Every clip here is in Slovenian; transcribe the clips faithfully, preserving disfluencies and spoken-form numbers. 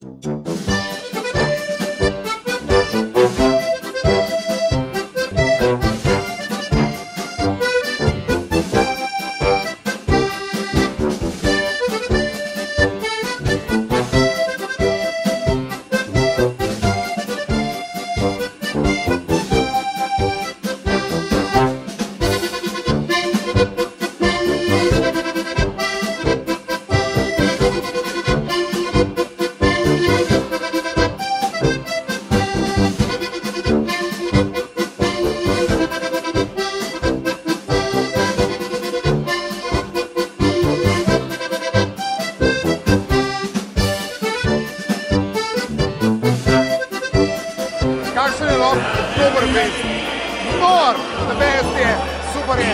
Kakšen je lahko dober fest? Nor, the best je, super je.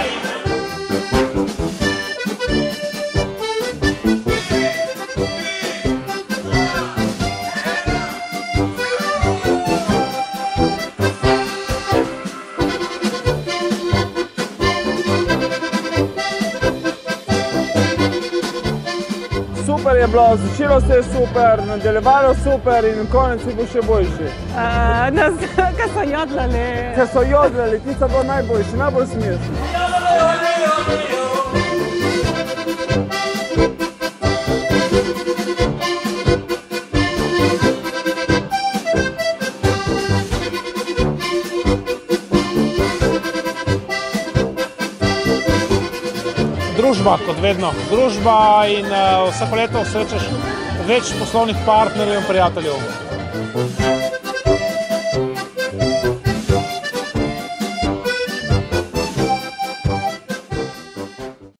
Super je bilo, začelo se je super, nadaljevalo super in konec je bil še boljši. Ker so jodlali. Ker so jodlali, ti so bili najboljši, najbolj smešni. Družba, kot vedno. Družba in vsako leto srečaš več poslovnih partnerjev in prijateljev.